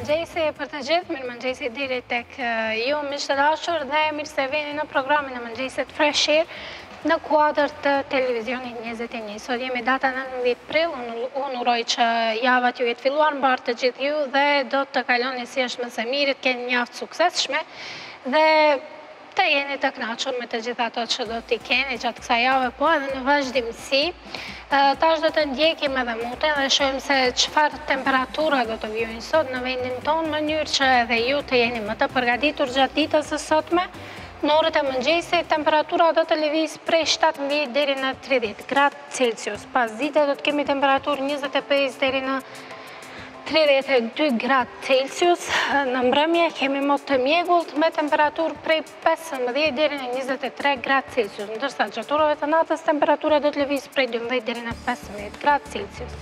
mëngjesi për të gjithë, mirë mëngjesi deri tek ju miq të dashur dhe mirë se vini në programin e mëngjesit Fresh Air në kuadër të televizionit 21. Sot jemi data 19 prill, unë uroj që javat ju jetë filluar mbar të gjithë ju dhe do të kaloni si është më së miri, të keni një javë suksesshme dhe të jeni të kënaqur me të gjitha ato që do t'i keni gjatë kësaj jave, po edhe në vazhdimsi. Tash do të ndjekim edhe mute dhe shohim se çfarë temperatura do të vijojnë sot në vendin tonë, në mënyrë që edhe ju të jeni më të përgatitur gjatë ditës së sotme. Në orët e mëngjesit temperatura do të lëvizë prej 17 deri në 30 gradë Celsius. Pas dite do të kemi temperaturë 25 deri në 32 gradë Celsius. Në mbrëmje kemi mot të mjegullt me temperaturë prej 15 deri në 23 gradë Celsius. Ndërsa gjatë orëve të natës temperatura do të lëvizë prej 12 deri në 15 gradë Celsius.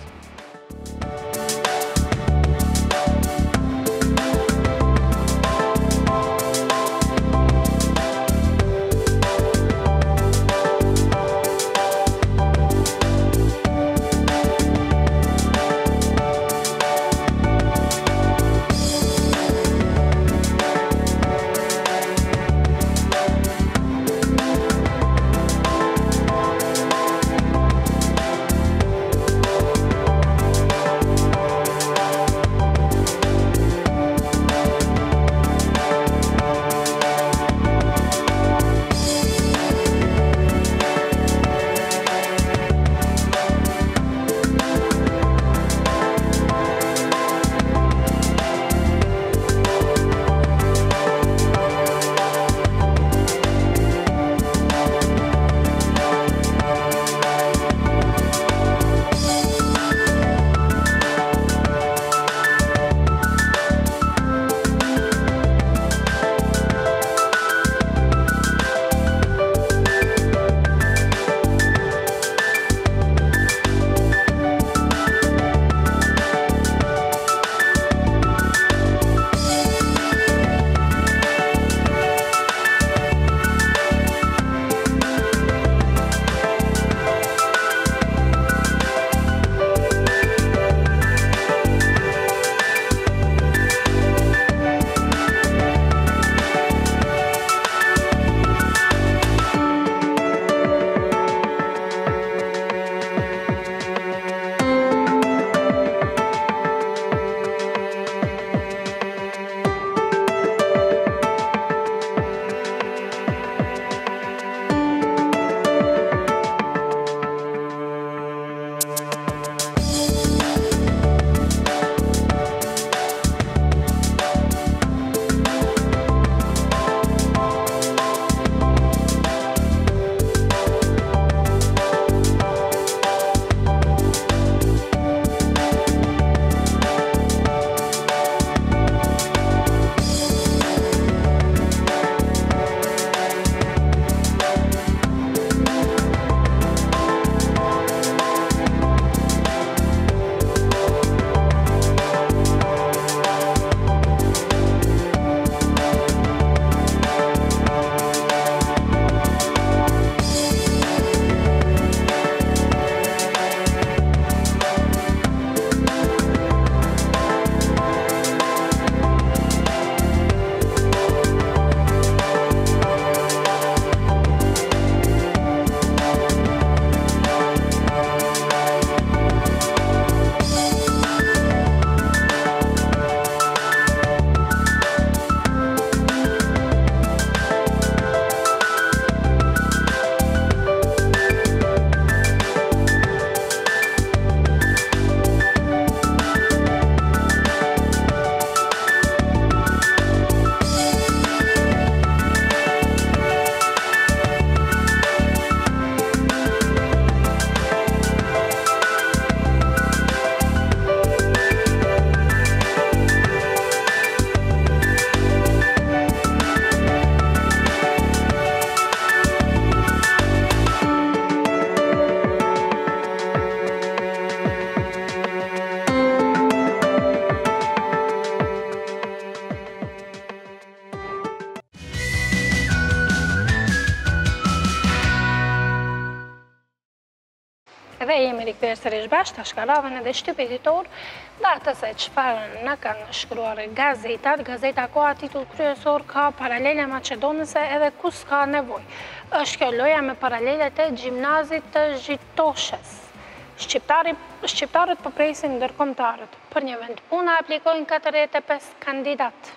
përsërish bashkë, ta shkaradhen edhe shtypititor, data se çfarë na kanë shkruar gazetat. Gazeta Koha titull kryesor ka paralele maqedonëse edhe ku s'ka nevojë. Është kjo loja me paralelet e gjimnazit të Zhitoshes. Shqiptarët po presin ndërkombëtarët. Për një vend pune aplikojnë 45 kandidatë.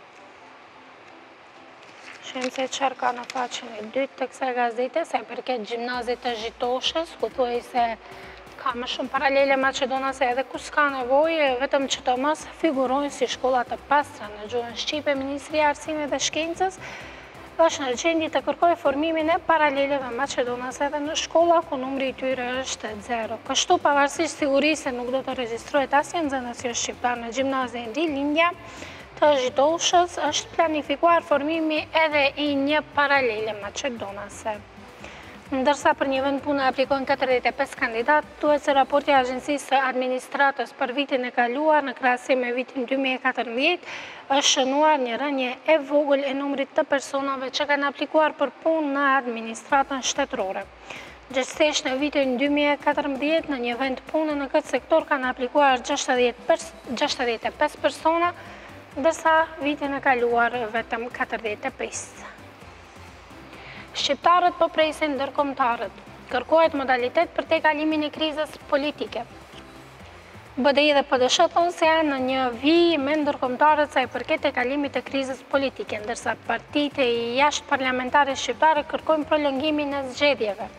Shem se qërë ka në faqen e dytë të kësaj gazete, se përket gjimnazit të Zhitoshes, ku thuaj se ka më shumë paralele maqedonase edhe ku s'ka nevojë, vetëm që të mos figurojnë si shkollat të pastra në gjuhën shqipe. Ministria e Arsimit dhe Shkencës është në gjendje të kërkojë formimin e paraleleve maqedonase edhe në shkolla ku numri i tyre është 0. Kështu pavarësisht sigurisë se nuk do të regjistrohet asnjë nxënës shqiptar në gjimnazin Rilindja të Zhitoshës, është planifikuar formimi edhe i një paralele maqedonase. Ndërsa për një vend pune aplikojnë 45 kandidatë, thuhet se raporti i Agjencisë së Administratës për vitin e kaluar në krahasim me vitin 2014 është shënuar një rënje e vogël e numrit të personave që kanë aplikuar për punë në administratën shtetërore. Gjithsesi në vitin 2014 në një vend pune në këtë sektor kanë aplikuar 65 persona, ndërsa vitin e kaluar vetëm 45. Shqiptarët po presin ndërkombëtarët. Kërkohet modalitet për te kalimin e krizës politike. BDI dhe PDSH thonë se janë në një vijë me ndërkombëtarët sa i përket te kalimit të krizës politike, ndërsa partitë e jashtë parlamentare shqiptare kërkojnë prolongimin e zgjedhjeve.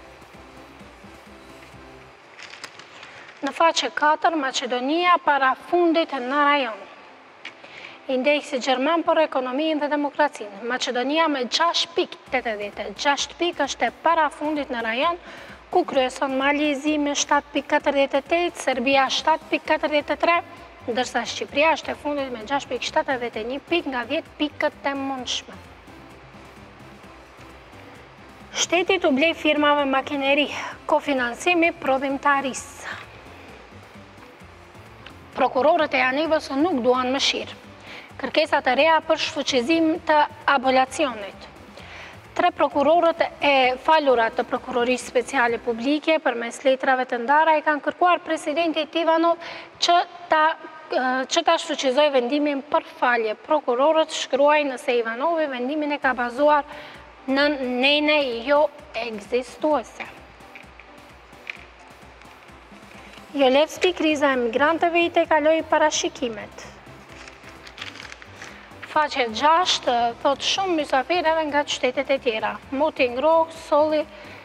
Në faqe 4, Maqedonia para fundit në rajon. Indeksi Gjerman për ekonominë dhe demokracinë. Maqedonia me 6.80. 6 pikë është e para fundit në rajon, ku kryeson Malizi me 7.48, Serbia 7.43, ndërsa Shqipëria është e fundit me 6.71 pikë nga 10 pikët e mundshme. Shteti u blej firmave makineri, kofinancimi prodhimtarisë. Prokurorët e Janivës nuk duan mëshirë. Kërkesat e reja për shfuqizim të abolacionit. 3 prokurorët e falurat të Prokurorisë Speciale Publike përmes letrave të ndara i kanë kërkuar presidentit Ivanov që ta shfuqizoj vendimin për falje. Prokurorët shkruajnë nëse Ivanovi vendimin e ka bazuar në nene jo ekzistuese. Jolevski, kriza e migrantëve i tekaloi parashikimet. Faqe 6 thot shumë mysafir edhe nga qytetet e tjera. Moti ngrohtë, solli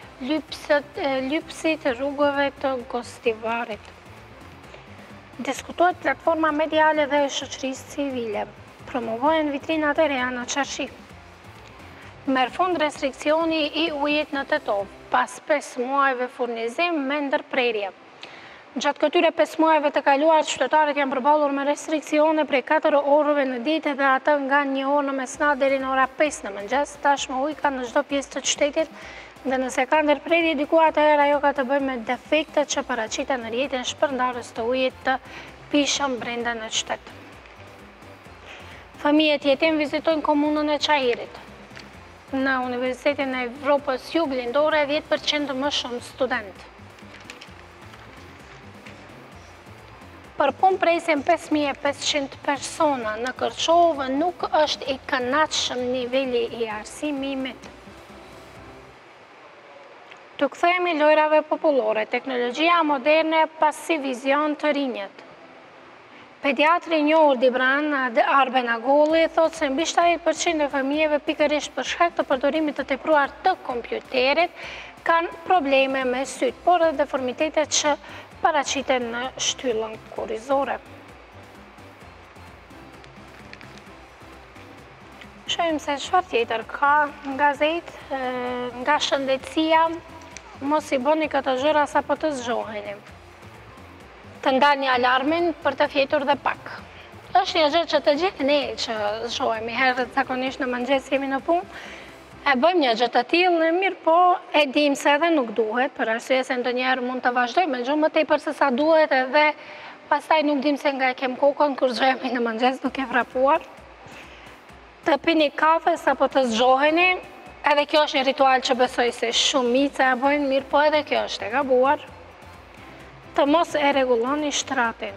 lypsit rrugëve të Gostivarit. Diskutohet platforma mediale dhe shoqërisë civile. Promovohen vitrinat e reja në Çarshi. Merr fund restriksioni i ujit në Tetov, pas 5 muajve furnizim me ndërprerje. Gjatë këtyre 5 muajve të kaluar, qytetarët janë përballur me restriksione prej 4 orëve në ditë dhe atë nga 1 orë në mesnatë deri në ora 5 në mëngjes. Tashmë uji ka në çdo pjesë të qytetit dhe nëse ka ndërprerje diku atëherë ajo ka të bëjë me defektet që paraqiten në rrjetin shpërndarës të ujit të pishëm brenda në qytet. Fëmijët jetim vizitojnë komunën e Çajirit. Në Universitetin e Evropës Juglindore 10% më shumë studentë. Për punë presin 5500 persona. Në Kërçovë nuk është i kënaqshëm niveli i arsimit. Të kthehemi lojrave popullore, teknologjia moderne pasi vizion të rinjët. Pediatri i njohur Dibran Arbenagolli thotë se mbi 70% e fëmijëve pikërisht për shkak të përdorimit të tepruar të kompjuterit kanë probleme me syt, por edhe deformitetet që paraqiten në shtyllën kurrizore. Shohim se çfarë tjetër ka në gazetë, nga shëndetësia, mos i bëni këto gjëra sapo të zgjoheni. Të ndalni alarmin për të fjetur dhe pak. Është një gjë që të gjithë ne që zgjohemi herët zakonisht në mëngjes jemi në punë, e bëjmë një gjë të tillë, mirë po e dim se edhe nuk duhet, për arsye se ndonjëherë mund të vazhdojmë me gjë më tepër se sa duhet edhe pastaj nuk dim se nga e kem kokën kur zgjohemi në mëngjes duke vrapuar. Të pini kafe sapo të zgjoheni, edhe kjo është një ritual që besoj se shumica e bëjnë, mirë po edhe kjo është e gabuar. të mos e rregulloni shtratin.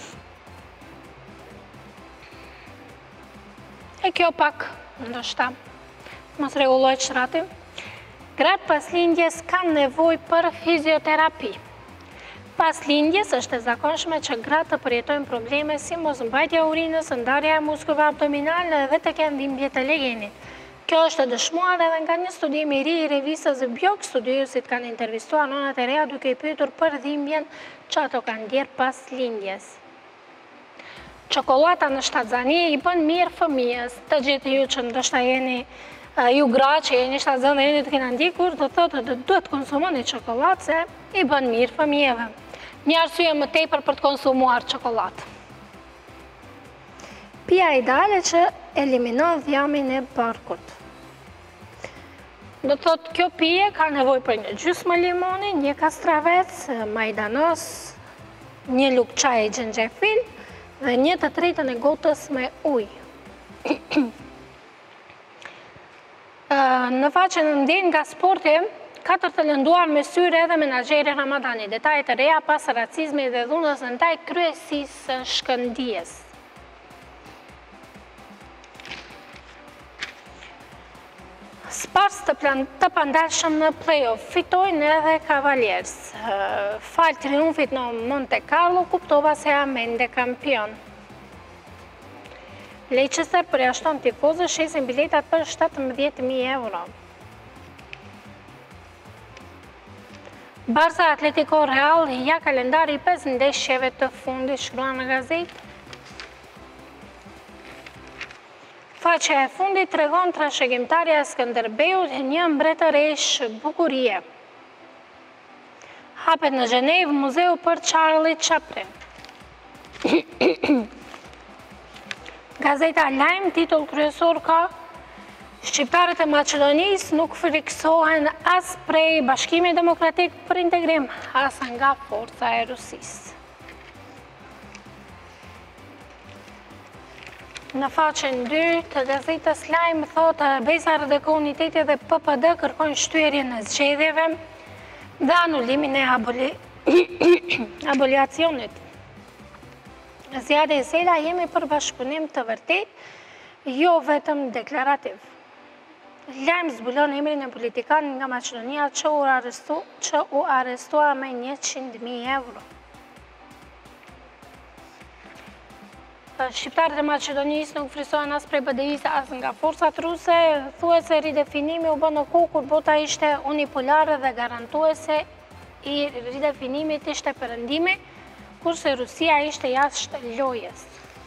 E kjo pak, ndoshta, mos rregullojt shtratin. Gratë pas lindjes kanë nevojë për fizioterapi. Pas lindjes është e zakonshme që gratë të përjetojnë probleme si mosmbajtja e urinës, ndarja e muskulave abdominale dhe të kenë dhimbje të legenit. Kjo është dëshmuar edhe nga një studim i ri i revistës Bjok, studiuesit kanë intervistuar nënat e reja duke i pyetur për dhimbjen që ato kanë ndjerë pas lindjes. Çokolata në shtatzani i bën mirë fëmijës. Të gjithë ju që ndoshta jeni ju gra që jeni shtatzan dhe jeni të kena ndjekur, do thotë të duhet konsumoni çokoladë se i bën mirë fëmijëve. Një arsye më tepër për të konsumuar çokoladë. Pija ideale që eliminon dhjamin e barkut. Do të thotë kjo pije ka nevojë për një gjysmë limoni, një kastravec, majdanos, një lugë çaji xhenxhefil dhe 1/3 e gotës me ujë. Në faqen ndjen nga sporti, 4 të lënduar me syre edhe menaxheri Ramadani, detajet e reja pas racizmit dhe dhunës ndaj kryesisë Shkëndijës. Spars të pandashëm në play-off, fitojnë edhe Cavaliers. Falë triumfit në Monte Carlo, kuptova se Amende kampion. Leicester përjashton tifozë, shesin biletat për 17.000 euro. Barça Atletico Real, ja kalendari 5 ndeshjeve të fundit, shkruan në gazetë. Faqja e fundit tregon trashëgimtarja e Skënderbeut një mbretëresh bukurie. Hapet në Gjenevë muzeu për Charlie Chaplin. Gazeta Lajm, titull kryesor ka: Shqiptarët e Maqedonisë nuk friksohen as prej Bashkimit Demokratik për Integrim, as nga forca e Rusisë. Në faqen 2 të gazetës Lajm thotë Besar dhe Komuniteti dhe PPD kërkojnë shtyerjen e zgjedhjeve dhe anulimin e aboliacionit. Zjadë e Sela, jemi për bashkëpunim të vërtet, jo vetëm deklarativ. Lajm zbulon emrin e politikan nga Maqedonia që u arrestua me 100.000 euro. Shqiptarët e Maqedonisë nuk frisohen as prej BDI-s as nga forcat ruse, thuhet se ridefinimi u bë në kohë kur bota ishte unipolare dhe garantuese i ridefinimit ishte perëndimi, kurse Rusia ishte jashtë lojës.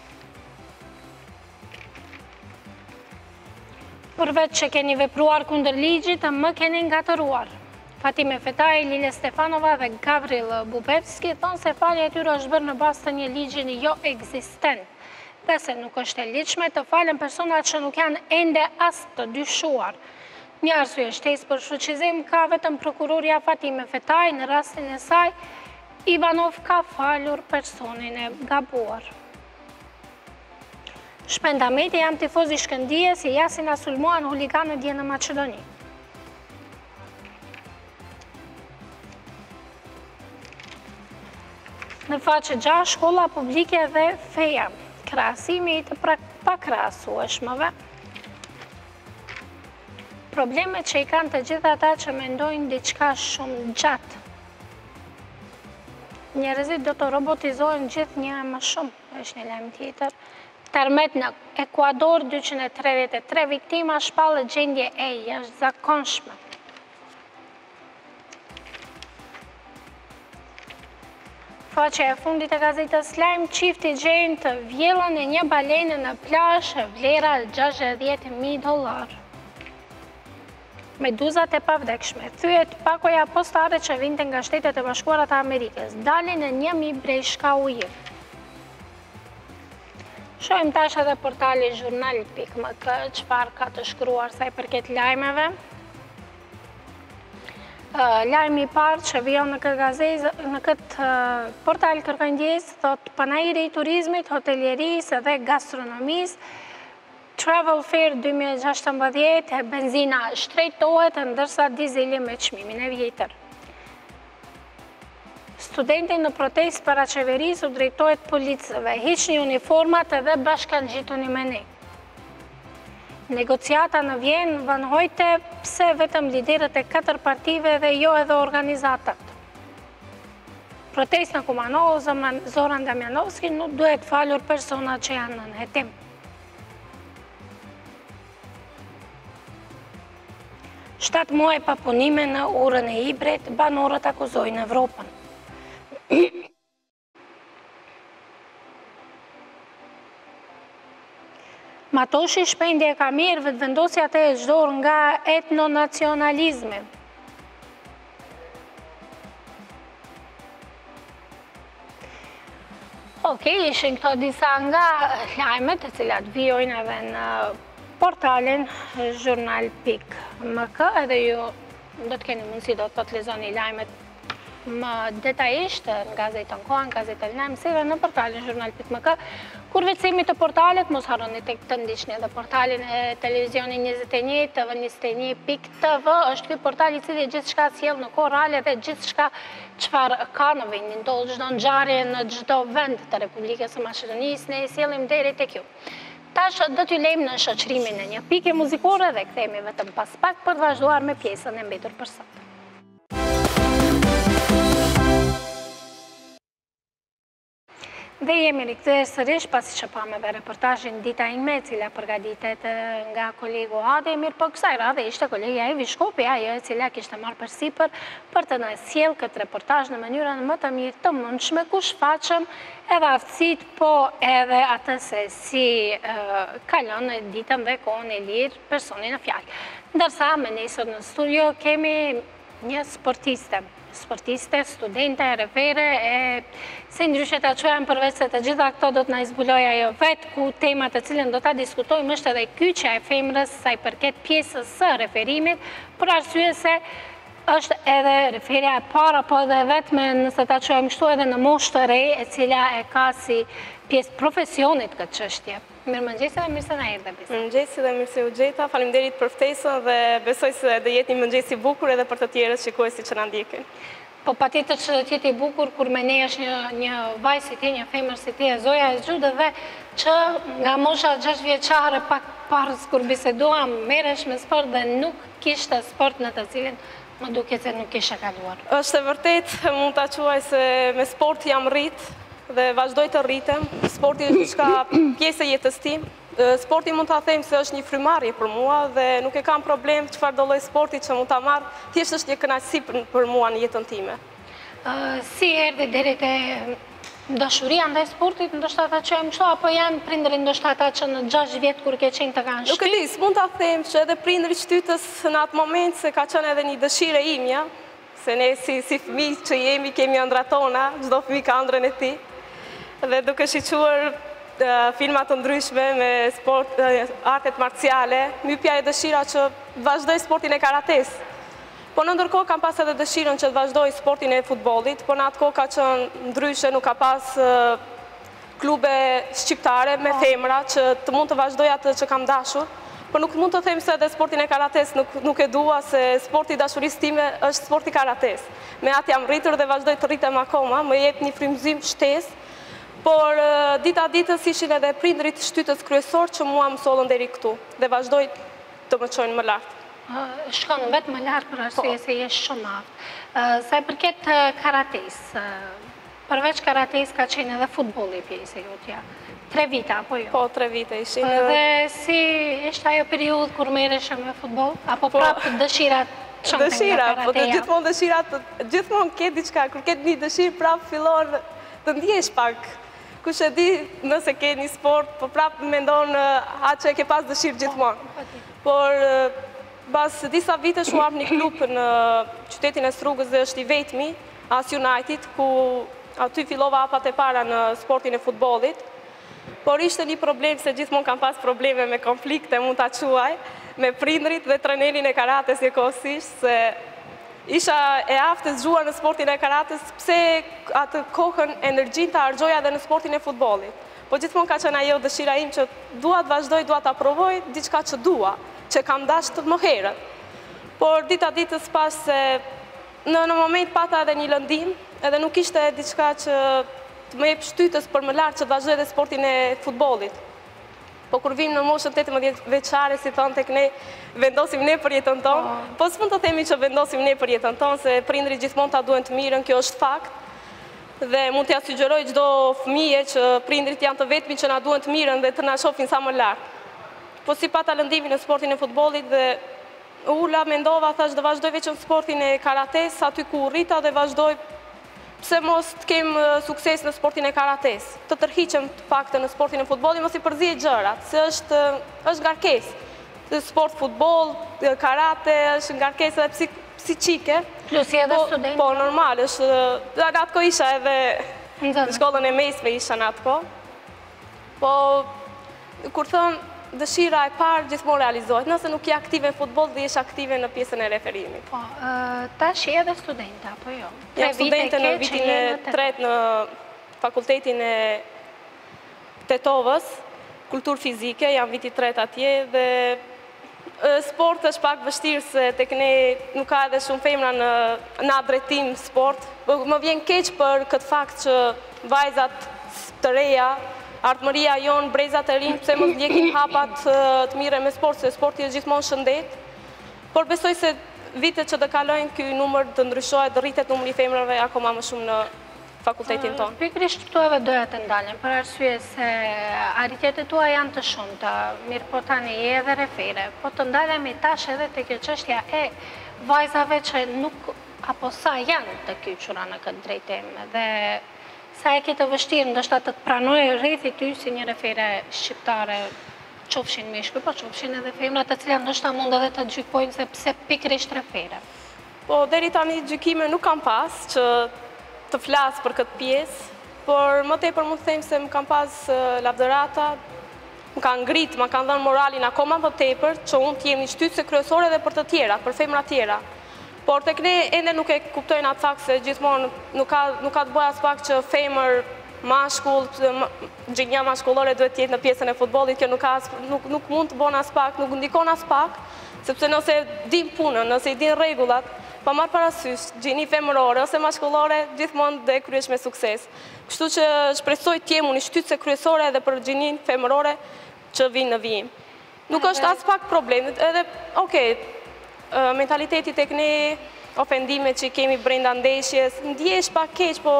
Përveç që keni vepruar kundër ligjit, më keni ngatëruar. Fatime Fetaj, Lile Stefanova dhe Gavril Bubevski thonë se falja e tyre është bërë në bazë të një ligji jo ekzistent, dhe se nuk është e ligjshme të falen personat që nuk janë ende as të dyshuar. Një arsye shtesë për fuqizim ka vetëm prokuroria Fatime Fetaj, në rastin e saj, Ivanov ka falur personin e gabuar. Shpendameti jam tifoz i Shkëndijës, si jasin asulmuan huliganët dje në Maqedoni. Në faqe 6, shkolla publike dhe feja, krahasimi i të pakrahasueshmëve. Problemet që i kanë të gjitha ata që mendojnë diçka shumë gjatë. Njerëzit do të robotizohen gjithë një më shumë, është një lajm tjetër. Tërmet në Ekuador, 233 viktima shpallë gjendje e jashtëzakonshme. Faqja e fundit e gazetës Lajm, çifti gjejnë të vjellën e një balene në plazh, vlera $60.000. Meduzat e pavdekshme, thyet pakoja postare që vinte nga Shtetet e Bashkuara të Amerikës, dalin në 1.000 breshka ujë. Shohim tash edhe portali Zhurnal.mk, çfarë ka të shkruar sa i përket lajmeve. Lajmi i parë që vijon në këtë portal kërkëndjes, thot panajiri i turizmit, hotelierisë dhe gastronomisë, Travel Fair 2016, benzina shtrejtohet ndërsa dizeli me çmimin e vjetër. Studentët në protestë para qeverisë u drejtohet policëve, hiqni uniformat edhe bashkangjituni me ne. Negociata në Vjenë vënhojte pse vetëm liderët e 4 partive dhe jo edhe organizatat. Protestë në Kumanovo, Zoran Damjanovski nuk duhet falur persona që janë në nëhetim. Shtatë muaj pa punime në urën e Ibrit, banorët akuzojnë Evropën. Matoshi shpendje e kamerëve të vendosjat e zhdor nga etnonacionalizmi. Ishin këto disa nga lajmet e cilat vijojnë edhe në portalin Journal.mk, edhe ju do të keni mundësi do të lexoni lajmet më detajisht në gazetën Koha, në gazetën Lajm, si dhe në portalin Journal.mk. Kur vecimi të portalet, mos harroni të ndiqni edhe portalin e televizionit 21, TV 21.tv, është ky portal i cili gjithçka sjell në kohë reale dhe gjithçka çfarë ka në vendin, ndodh çdo ngjarje në çdo vend të Republikës së Maqedonisë, ne i sjellim deri tek ju. Tash do t'ju lejmë në shoqërimin e një pike muzikore dhe kthehemi vetëm pas pak për të vazhduar me pjesën e mbetur për sot. Dhe jemi rikthyer sërish pasi që pam edhe reportazhin Dita ime, e cila përgatitet nga kolegu Adi, mirë po kësaj radhe ishte kolegja Evi Shkopi, ajo e cila kishte marrë përsipër për të na sjellë këtë reportazh në mënyrën më të mirë të mundshme, ku shfaqëm edhe aftësitë, po edhe atë se si kalon ditën dhe kohën e lirë personi në fjalë. Ndërsa me ne sot në studio kemi një sportiste, studente, refere, se ndryshe të quajmë përveç se të gjitha këto do të na zbuloj ajo vetë, ku temat të cilën do ta diskutojmë është edhe kyçja e femrës sa i përket pjesës së referimit, për arsye se është edhe referja e para, po edhe vetme nëse ta quajmë kështu edhe në moshë të re, e cila e ka si pjesë profesionit këtë çështje. Mirëmëngjesi dhe mirë se na erdhe. Mirëmëngjesi dhe mirë se u gjeta. Faleminderit për ftesën dhe besoj se do jetë një mëngjes i bukur edhe për të tjerët shikuesit që na ndjekin. Po patjetër që do të jetë i bukur kur me ne është një vajzë si ti, një femër si ti, Zoja e Xhudë, dhe që nga mosha 6 vjeçare pak parës kur biseduam merresh me sport dhe nuk kishte sport në të cilin më duket se nuk kishe kaluar. Është e vërtet, mund ta quaj se me sport jam rrit dhe vazhdoj të rritem. Sporti është diçka pjesë e jetës tim. Sporti mund ta them se është një frymarrje për mua dhe nuk e kam problem çfarë do lloj sporti që mund ta marr, thjesht është një kënaqësi për mua në jetën time. Si erdhi deri te dashuria ndaj sportit, ndoshta ta quajmë kështu, apo janë prindërit ndoshta ata që në 6 vjet kur ke qenë të kanë shtyp? Nuk e di, s'mund ta them që edhe prindërit shtytës në atë moment se ka qenë edhe një dëshirë e imja, se ne si fëmijë që jemi kemi ëndrat tona, çdo fëmijë ka ëndrrën e tij. Dhe duke shiquar filmat të ndryshme me sport, artet marciale, mypja e dëshira që vazhdoj sportin e karates. Po në ndërkohë kam pas edhe dëshirën që të vazhdoj sportin e futbollit, po në atë kohë ka qenë ndryshe, nuk ka pas klube shqiptare me femra që të mund të vazhdoj atë që kam dashur. Po nuk mund të them se edhe sportin e karates nuk e dua, se sporti i dashurisë time është sporti karates. Me atë jam rritur dhe vazhdoj të rritem akoma, më jep një frymëzim shtesë. Por dita ditës ishin edhe prindrit shtytës kryesor që mua më sollën deri këtu dhe vazhdoj të më çojnë më lart. Shkon vetë më lart për arsye se je shumë aftë. Sa i përket karates, përveç karates ka qenë edhe futbolli pjesë e jotja. 3 vite apo jo? Po, 3 vite ishin. Dhe si ishte ajo periudhë kur merreshe me futboll, apo prapë dëshirat? Dëshira, po gjithmonë dëshirat, gjithmonë ke diçka, kur ke një dëshirë prapë fillon të ndjesh pak. Kush e di nëse ke një sport, po prapë mendon atë që e ke pas dëshirë gjithmonë. Por pas disa vite u hap një klub në qytetin e Strugës dhe është i vetmi, As United, ku aty fillova hapat e para në sportin e futbollit. Por ishte një problem se gjithmonë kam pas probleme me konflikte, mund ta quaj, me prindrit dhe trenerin e karates njëkohësisht, se isha e aftë zgjuar në sportin e karates, pse atë kohën, energjin të harxoja edhe në sportin e futbollit. Po gjithmonë ka qenë ajo dëshira im që dua të vazhdoj, dua ta provoj diçka që dua, që kam dashur më herët. Por dita ditës pas se në moment pata edhe një lëndim, edhe nuk ishte diçka që të më jep shtytës për më lartë që të vazhdoj edhe sportin e futbollit. Po kur vim në moshën 18 veçare, si thonë tek ne, vendosim ne për jetën tonë, po s'mund të themi që vendosim ne për jetën tonë, se prindrit gjithmonë ta duhen të mirën, kjo është fakt. Dhe mund t'ja sugjeroj çdo fëmije që prindrit janë të vetmi që na duhen të mirën dhe të na shohin sa më lart. Po si pata lëndimin në sportin e futbollit dhe ula mendova, thash do vazhdoj veç në sportin e karates, aty ku rrita dhe vazhdoj pse mos të kem sukses në sportin e karates. Të tërhiqem të paktën në sportin e futbollit, mos i përzihet gjërat, se është ngarkesë. Sport futboll, karate, është ngarkesë edhe psiqike. Plus i edhe student. Po, normal, është në atë kohë isha edhe në shkollën e mesme isha në atë kohë. Po, kur thënë, dëshira e parë gjithmonë realizohet. Nëse nuk je aktive në futboll, dhe jesh aktive në pjesën e referimit. Po, tash je edhe studente, apo jo? Jam studente në vitin e 3 në fakultetin e Tetovës, kulturë fizike, jam viti 3 atje dhe sport është pak vështirë se tek ne nuk ka edhe shumë femra në drejtim sport. Më vjen keq për këtë fakt që vajzat të reja, artëmëria jonë, brezat e rinj, pse mos ndjekin hapat të mire me sport, se sporti është gjithmonë shëndet. Por besoj se vitet që të kalojnë, ky numër të ndryshohet, rritet numri i femrave akoma më shumë në fakultetin tonë. Pikërisht këtu edhe doja të ndalem, për arsye se arritjet e tua janë të shumta, mirë po tani je edhe refere, po të ndalemi tash edhe te kjo çështja e vajzave që nuk apo sa janë të kyçura në këtë drejtim dhe sa e ke të vështirë ndoshta të pranojë rrethi ty si një refere shqiptare, qofshin mishkuj, po qofshin edhe femra të cilat ndoshta mund edhe të gjykojnë se pse pikërisht refere. Po deri tani gjykime nuk kam pas që të flas për këtë pjesë, por më tepër mund të them se më kam pas lavdërata, më kanë ngrit, më kanë dhënë moralin akoma më tepër që unë të jem një shtytse kryesore edhe për të tjera, për femra tjera. Por tek ne ende nuk e kuptojnë atë fakt se gjithmonë nuk ka të bëjë as pak që femër, mashkull, gjinja mashkullore duhet të jetë në pjesën e futbollit, kjo nuk mund të bënë as pak, nuk ndikon as pak, sepse nëse dim punën, nëse i din rregullat, pa marrë parasysh, gjini femërore ose mashkullore, gjithmonë dhe kryesh me sukses. Kështu që shpresoj të jem një shtytse kryesore edhe për gjinin femërore që vinë në vijim. Nuk është as pak problem, edhe, okej, mentaliteti tek ne, ofendimet që i kemi brenda ndeshjes, ndjesh pak keq, po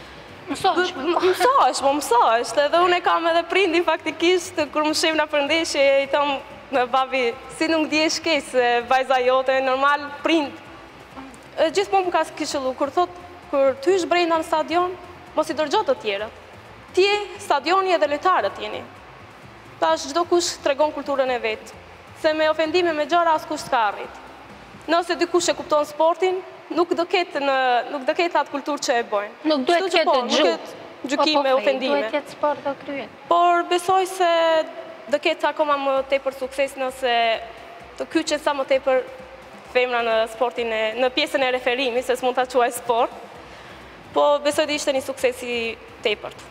mësohesh, edhe unë e kam edhe prindin faktikisht, kur më shemna për ndeshje, i thom në babi, si nuk ndjesh keq, se vajza jote, normal, prind. Gjithmonë më ka kishëllu, kur thot, kur ty ish brenda në stadion, mos i dërgjot të tjerët. Tje, stadioni edhe lojtarët jeni. Tash, çdo kush tregon kulturën e vetë, se me ofendime me gjëra as kush s'ka arrit. Nëse dikush e kupton sportin, nuk do ketë atë kulturë që e bojnë. Nuk duhet ketë gjykime, ofendime. Duhet ketë sport dhe kryet. Por besoj se do ketë akoma më tepër sukses nëse të kyqet sa më tepër femra në sportin në pjesën e referimit, se s'mund ta quaj sport. Po besoj të ishte një sukses i tepërt.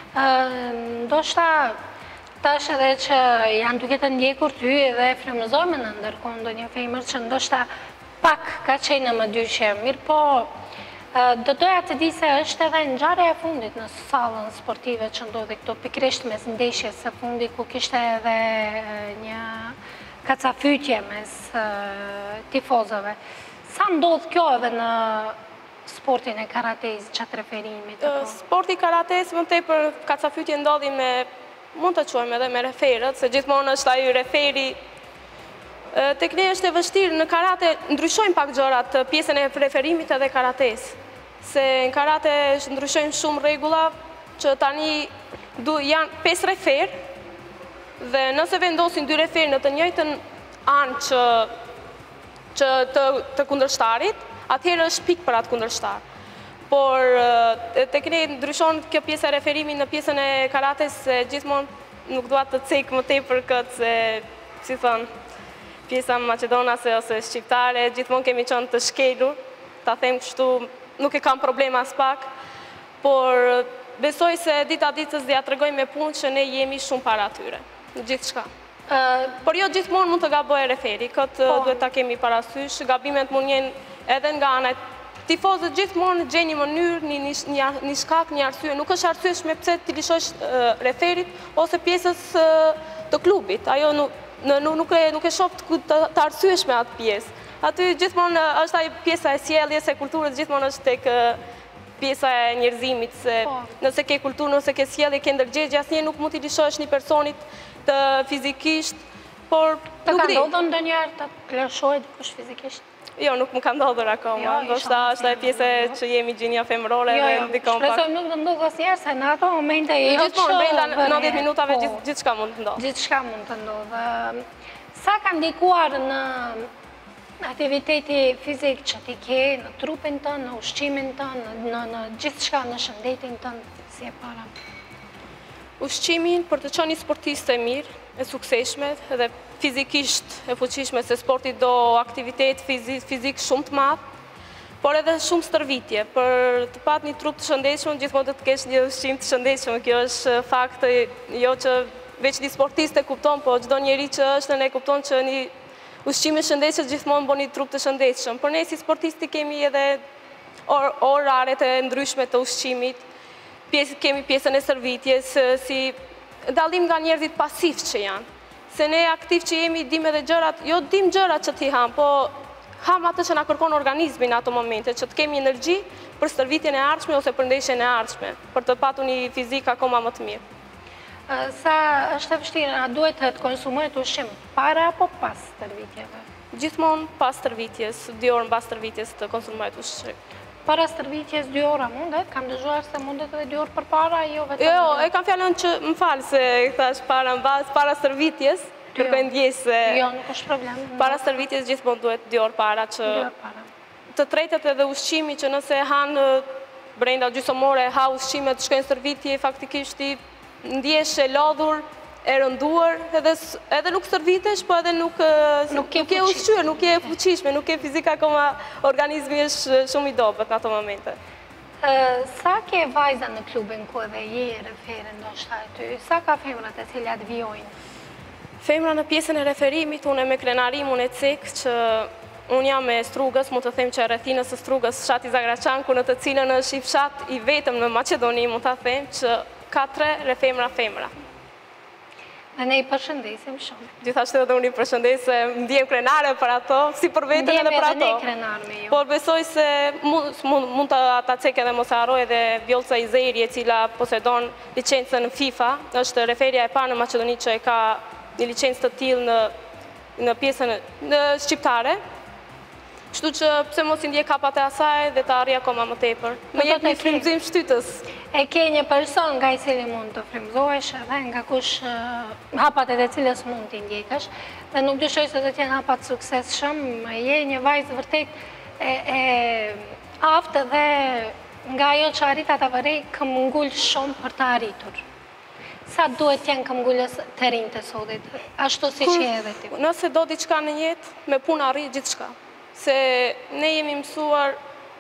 Ndoshta tash edhe që janë duke të ndjekur ty dhe frymëzojmë në ndërkohë ndonjë femër që ndoshta pak ka qenë në më dyshje. Mirë po, do doja të di se është edhe ngjarja e fundit në sallën sportive që ndodhi këtu pikërisht mes ndeshjes së fundit ku kishte edhe një kacafytje mes tifozëve. Sa ndodh kjo edhe në sportin e karates, qatë referimit? Sporti karates më tepër kacafytje ndodhi me, mund të quajmë edhe me referët, se gjithmonë është ai referi. Tek ne është e vështirë, në karate ndryshojnë pak gjërat, pjesën e referimit edhe karates. Se në karate ndryshojnë shumë rregulla, që tani janë 5 refer, dhe nëse vendosin 2 refer në të njëjtën anë që të kundërshtarit, atëherë është pikë për atë kundërshtar. Por tek ne ndryshon kjo pjesë e referimit në pjesën e karates, se gjithmonë nuk dua të cek më tepër këtë, se si thon, pjesa maqedonase ose shqiptare, gjithmonë kemi qenë të shkelur, ta them kështu, nuk e kam problem as pak, por besoj se dita ditës dhe ja tregoj me punë që ne jemi shumë para tyre, në gjithë shka. Por jo gjithmonë mund të gabojë referi, këtë duhet ta kemi parasysh, gabimet mund jenë edhe nga ana tifozët gjithmonë gjejnë një mënyrë, një shkak, një arsye. Nuk është arsyeshme pse ti lëshosh referit ose pjesës të klubit. Ajo nuk e shoh të arsyeshme atë pjesë. Aty gjithmonë është ai pjesa e sjelljes e kulturës, gjithmonë është tek pjesa e njerëzimit, se nëse ke kulturë, nëse ke sjellje, ke ndërgjegje, asnjëherë nuk mund t'i lëshosh një personit të fizikisht, por të ka ndodhur ndonjëherë të lëshohet dikush fizikisht? Jo, nuk më ka ndodhur akoma. Ndoshta është ai pjesë që jemi gjinja femërore dhe ndikon pak. Shpresoj nuk të ndodhë asnjëherë, se në ato momente gjithmonë brenda 90 minutave gjithçka mund të ndodhë. Gjithçka mund të ndodhë. Sa ka ndikuar në aktiviteti fizik që ti ke, në trupin tënë, në ushqimin tënë, në gjithçka në shëndetin tënë, si e para? Ushqimin për të qenë një sportiste e mirë, e suksesshme dhe fizikisht e fuqishme, se sporti do aktivitet fizik shumë të madh, por edhe shumë stërvitje. Për të pat një trup të shëndetshëm, gjithmonë do të kesh një ushqim të shëndetshëm. Kjo është fakt, jo që veç një sportiste kupton, po çdo njeri që është ne kupton që një ushqim i shëndetshëm gjithmonë bën një trup të shëndetshëm. Por ne si sportisti kemi edhe oraret e ndryshme të ushqimit, kemi pjesën e stërvitjes, si dallim nga njerëzit pasiv që janë. Se ne aktiv që jemi, dim edhe gjërat, jo dim gjërat që ti ham, po ham atë që na kërkon organizmi në ato momente, që të kemi energji për stërvitjen e ardhshme ose për ndeshjen e ardhshme, për të patur një fizik akoma më të mirë. Sa është e vështirë, a duhet të konsumohet ushqim para apo pas stërvitjeve? Gjithmonë pas stërvitjes, 2 orë mbas stërvitjes të konsumohet ushqim. Para stërvitjes 2 ora mundet? Kam dëgjuar se mundet edhe 2 orë përpara, jo vetëm? Jo, e kam fjalën që më falë se thash para stërvitjes, kërkoj ndjes se jo, nuk është problem. Para stërvitjes gjithmonë duhet 2 orë para që të tretet edhe ushqimi, që nëse hanë brenda gjysmore, ha ushqime të shkojnë stërvitje, faktikisht i ndjesh e lodhur, e rënduar, edhe nuk stërvitesh, po edhe nuk ke ushqyer, nuk ke fuqishme, nuk ke fizika akoma, organizmi është shumë i dobët në ato momente. Sa ke vajza në klubin ku edhe je refere ndoshta e ty? Sa ka femrat e cilat vjojnë? Femra në pjesën e referimit, unë me krenarim, unë e cek që unë jam e Strugës, mund të them që e rrethinës së Strugës, fshati Zagraçanku, në të cilën është i fshat i vetëm në Maqedoni, mund të them që ka 3 femra. Dhe ne i përshëndesim shumë. Gjithashtu edhe unë i përshëndes se ndjem krenare për ato, si për vetën edhe për ato. Ndjem edhe ne krenar me ju. Por besoj se mund të ata cek edhe mos e harroj edhe Vjolca Izeri, e cila posedon licencën në FIFA, është referja e parë në Maqedoni që e ka një licencë të tillë në pjesën në shqiptare. Kështu që pse mos i ndjek kapat e asaj dhe të arrijë akoma më tepër. Më jep një frymëzim shtytës. E ke një person nga i cili mund të frymëzohesh dhe nga kush hapat e të cilës mund t'i ndjekësh, dhe nuk dyshoj se do t'jenë hapat suksesshëm, je një vajzë vërtet e aftë dhe nga ajo që arrita ta vërej këmbëngul shumë për të arritur. Sa duhet t'janë këmbëngulës të rinj të sotit, ashtu si që edhe ti? Nëse do diçka në jetë, me punë arri gjithçka. Se ne jemi mësuar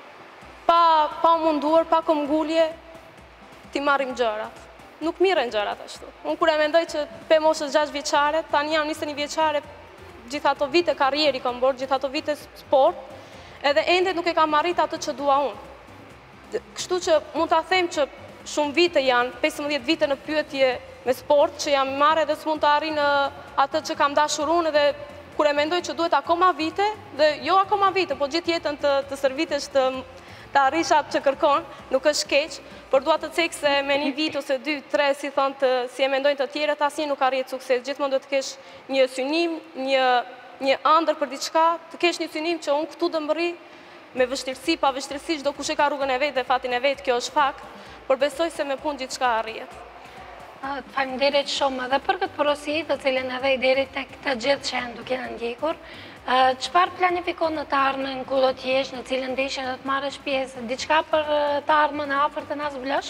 pa munduar, pa këmbëngulje, ti marrim gjërat. Nuk mirën gjërat ashtu. Unë kur e mendoj që pe moshës 6 vjeçare, tani jam 21 vjeçare, gjithë ato vite karrieri kam bërë, gjithë ato vite sport, edhe ende nuk e kam arrit atë që dua unë. Kështu që mund ta them që shumë vite janë, 15 vite në pyetje me sport, që jam marrë edhe s'mund të arrin atë që kam dashur unë, edhe kur e mendoj që duhet akoma vite, dhe jo akoma vite, po gjithë jetën të stërvitesh të arrish atë që kërkon, nuk është keq, por dua të cek se me një vit ose 2, 3, si e mendojnë të tjerët, asnjë nuk arrit sukses. Gjithmonë do të kesh një synim, një ëndër për diçka, të kesh një synim që unë këtu do mbërri me vështirësi, pa vështirësi, çdo kush e ka rrugën e vet dhe fatin e vet, kjo është fakt, por besoj se me punë gjithçka arrihet. Faleminderit shumë edhe për këtë porosi, të cilën edhe i deri tek të gjithë që janë duke na ndjekur. Çfarë planifikon në të ardhmen ku do të jesh, në cilën ndeshje do të marrësh pjesë? Diçka për të ardhmen e afërt të na zbulësh?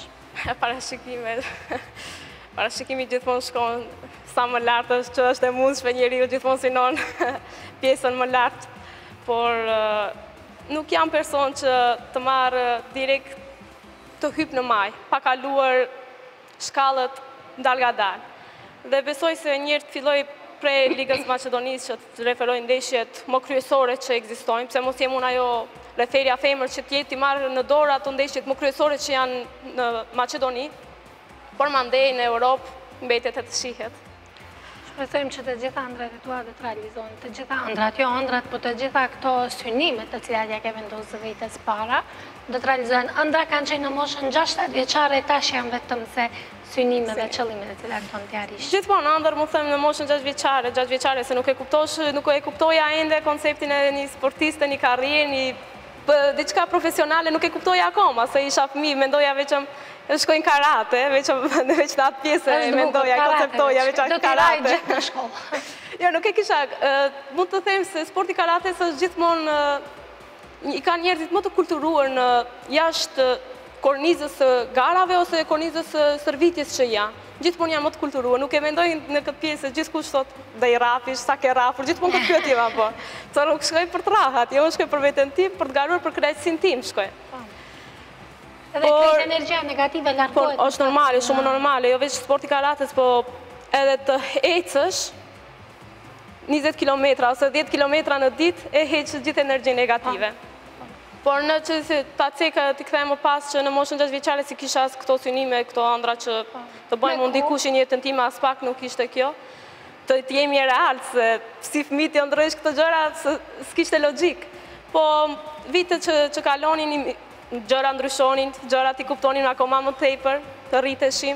Parashikimi gjithmonë shkon sa më lart është, që është e mundshme, njeriu gjithmonë synon pjesën më lart, por nuk jam person që të marr direkt të hyp në maj, pa kaluar shkallët dalgadal. Dhe besoj se njerëzit filloj prej Ligës Maqedonisë që të referojnë ndeshjet më kryesore që ekzistojnë, pse mos jem unë ajo referja femër që t'jeti marrë në dorë ato ndeshjet më kryesore që janë në Macedoni, por mandej në Europë mbetet e të shihet. Shpresojmë që të gjitha ëndrat e tua do të realizohen, të gjitha ëndrat, jo ëndrat, po të gjitha këto synimet të cilat ja ke vendosur vites para, do të realizohen. Ëndra kanë qenë në moshën 60 vjeçare, tash janë vetëm se synimet dhe qëllimet e cilat këton t'i arish. Gjithmonë ëndër më them në moshën 6 vjeçare, se nuk e kuptoja ende konceptin e një sportiste, një karrierë, diçka profesionale, nuk e kuptoja akoma, se isha fëmijë, mendoja veçëm shkojnë karate, veç në atë pjesë e mendoja, konceptoja veç atë karate. Do t'i raj gjithë në shkollë. Jo, nuk e kisha, mund të them se sporti karates është gjithmonë, i ka njerëzit më të kulturuar në jashtë kornizës garave ose kornizës sërvitjes që janë. Gjithmonë janë më të kulturuar, nuk e mendojnë në këtë pjesë, gjithkush thot dhe i rafish, sa ke rafur, gjithmonë këtë pyetje ma po. Sa nuk shkoj për të rahat, jo shkoj për veten tim, për të garuar për kënaqësinë tim shkoj. Edhe këtë energjia negative largohet. Është normale, shumë normale, jo veç sporti karates, po edhe të ecësh 20 km ose 10 km në ditë e heq gjithë energji negative. Por në që ta ceka t'i kthejmë më pas që në moshën 6 vjeçare si kisha as këto synime, këto ëndra që të bëjmë unë dikush në jetën time as pak nuk ishte kjo, të jemi real, se si fëmijë të ëndrojsh këto gjëra s'kishte logjik. Po vitet që kalonin, gjëra ndryshonin, gjërat i kuptonin akoma më tepër, të rriteshim.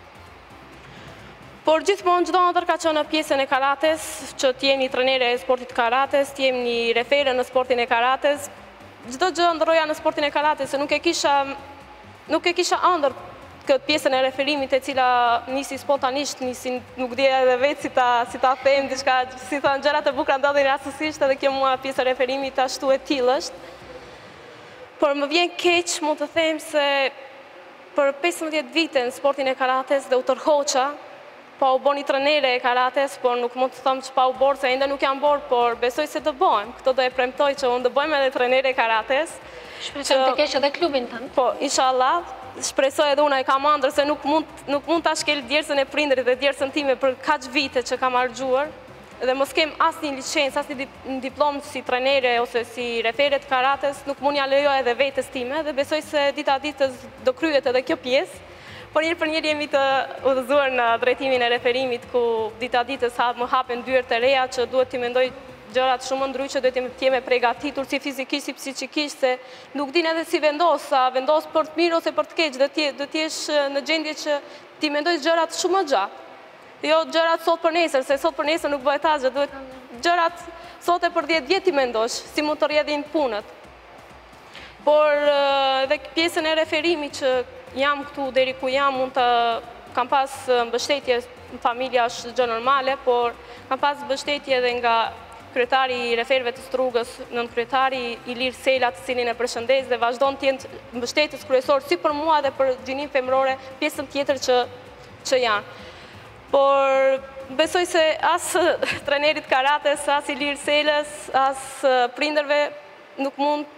Por gjithmonë çdo ëndër ka qenë në pjesën e karates, që t'jemi trenere e sportit karates, t'jemi një refere në sportin e karates. Çdo gjë ndroja në sportin e karates, se nuk e kisha ëndër këtë pjesën e referimit e cila nisi spontanisht, nuk dija edhe vetë si ta them, diçka, si thonë gjërat e bukura ndodhin rastësisht, edhe kjo mua pjesë e referimit ashtu e tillë është. Por më vjen keq, mund të them se për 15 vite në sportin e karates dhe u tërhoqa, pa u boni trenere e karates, por nuk mund të thëmë që pa u borë, se ende nuk janë borë, por besoj se të bëjmë. Këto do e premtoj që unë të bëjmë edhe trenere e karates. Shpresoj të kesh edhe klubin tënë. Po, inshallah, shpresoj edhe unë e kam ëndër, se nuk mund të ashkel djersën e prindrit dhe djersën time për kaq vite që kam argjuar, dhe mos kem as një licencë, as një diplomë si trenere ose si referet karates, nuk mund ja lejo edhe vetës time, dhe besoj se dita ditës do kryet edhe kjo pjesë. Por njërë për njërë jemi të udhëzuar në drejtimin e referimit, ku dita ditës më hapen dyert e reja, që duhet t'i mendoj gjërat shumë ndryshme, duhet t'jeme pregatitur si fizikisht, si psiqikisht, se nuk din edhe si vendos, sa vendos për të mirë ose për të keq, do t'jesh në gjendje që t'i mendoj gjërat shumë më gjatë. Jo gjërat sot për nesër, se sot për nesër nuk bëhet asgjë, duhet gjërat sot e për 10 vjet t'i mendosh, si mund të rjedhin punët. Por edhe pjesën e referimit që jam këtu deri ku jam, mund të kam pas mbështetje, familja është gjë normale, por kam pas mbështetje edhe nga kryetari i referve të Strugës, nën kryetari Ilir Sela, të cilin e përshëndes dhe vazhdon të jenë mbështetjes kryesor si për mua dhe për gjininë femërore, pjesën tjetër që janë. Por besoj se as trenerit karates, as Ilir Selës, as prindërve nuk mund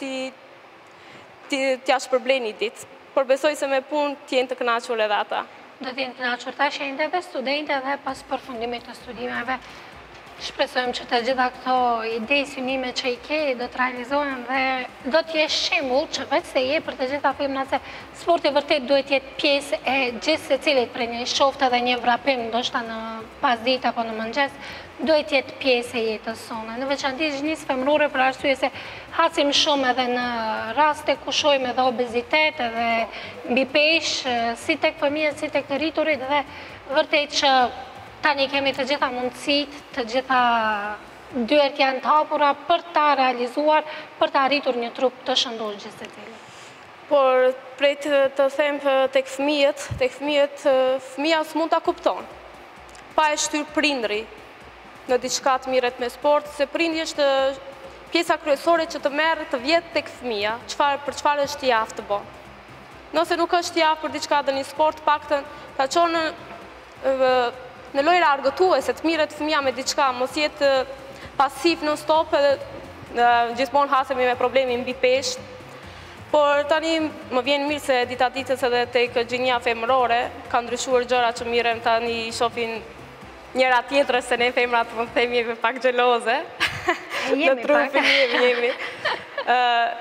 t'ja shpërblej një ditë. Por besoj se me punë t'jenë të kënaqur edhe ata. Do t'jenë të kënaqur, tash janë edhe studente dhe pas përfundimit të studimeve. Shpresojmë që të gjitha këto ide, synime që i ke, do të realizohen dhe do t'jesh shembull që veç se je për të gjitha femrat, se sporti vërtet duhet jetë pjesë e gjithë secilit për një shoftë edhe një vrapim, ndoshta në pasditë apo në mëngjes, duhet jetë pjesë e jetës sonë. Në veçanti zhnisë femrore për arsye se hacim shumë edhe në raste ku shohim edhe obezitet edhe mbi peshë, si tek fëmijët, si tek të rriturit, dhe vërtet që tani kemi të gjitha mundësit, të gjitha dyert janë të hapura për ta realizuar, për ta arritur një trup të shëndosh gjithë secili. Por prej të them tek fëmijët, fëmija s'mund ta kupton. Pa e shtyr prindri në diçka të mirët me sport, se prindi është pjesa kryesore që të merr të vjet tek fëmija, për çfarë është i aftë të bën. Nëse nuk është i aftë për diçka dhe një sport, paktën ta çonë në lojë argëtuese të mirët fëmija me diçka, mos jetë pasiv në stop edhe gjithmonë hasemi me problemi mbi peshë. Por tani më vjen mirë se dita ditës edhe tek gjinja femërore ka ndryshuar gjëra që mirën, tani shohin njëra tjetrës, se ne femrat më themi jemi pak xheloze. Në trupin jemi.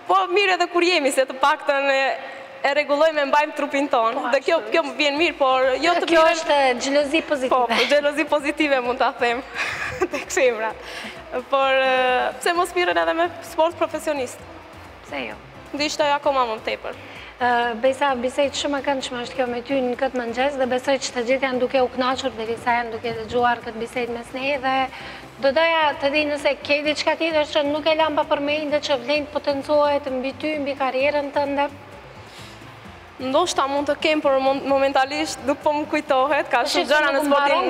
Po mirë edhe kur jemi, se të paktën e rregullojmë e mbajmë trupin tonë. Dhe kjo më vjen mirë, por jo të Kjo është xhelozi pozitive. Po, xhelozi pozitive mund ta them tek femrat. Por pse mos mirën edhe me sport profesionist? Pse jo? Ndishta akoma më tepër. Besa, bisejt shumë e këndshme është kjo me ty në këtë mëngjes dhe besoj që të gjithë janë duke u kënaqur derisa janë duke dëgjuar këtë bisejt mes neje dhe do doja të di nëse ke diçka tjetër që nuk e lam pa përmendje që vlen të potencohet mbi ty, mbi karrierën tënde. Ndoshta mund të kem, por momentalisht nuk po më kujtohet, ka shumë gjëra në sportin,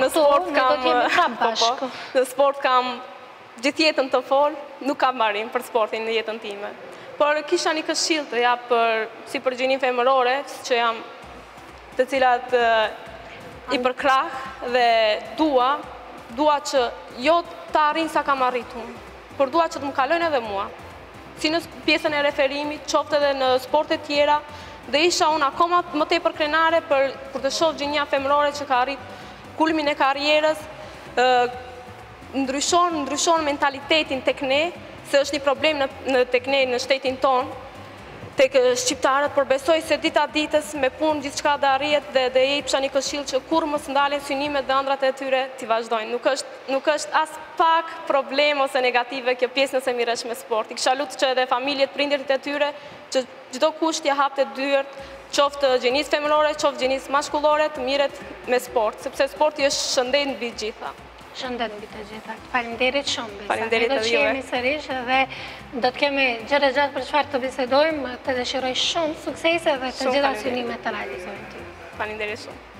në sport kam gjithë jetën të fol, nuk kam mbarim për sportin në jetën time. Por kisha një këshill të jap si për gjinin femërore, që jam të cilat i përkrah dhe dua që jo të arrin sa kam arritur, por dua që të më kalojnë edhe mua. Si në pjesën e referimit, qoftë edhe në sporte tjera, dhe isha unë akoma më tepër krenare për të shoh gjinja femërore që ka arrit kulmin e karrierës, ndryshon mentalitetin tek ne, se është një problem tek ne në shtetin tonë, tek shqiptarët, por besoj se dita ditës me punë gjithçka dhe arrijet dhe i pësha një këshill që kur mos ndalen synimet dhe ëndrat e tyre t'i vazhdojnë. Nuk është as pak problem ose negative kjo pjesë nëse mirësh me sport. I kisha lutur që edhe familjet, prindërit e tyre, që çdo kush t'ia hapte dyert, qoftë gjinisë femërore, qoftë gjinisë mashkullore, të miret me sport, sepse sporti është shëndet mbi gjitha. Shëndet mbi të gjitha. Faleminderit shumë, Besa. Faleminderit edhe juve. Do të jemi sërish dhe do të kemi gjëra gjatë për çfarë të bisedojmë. Të dëshiroj shumë suksese dhe të gjitha synimet të realizojnë ty. Faleminderit shumë.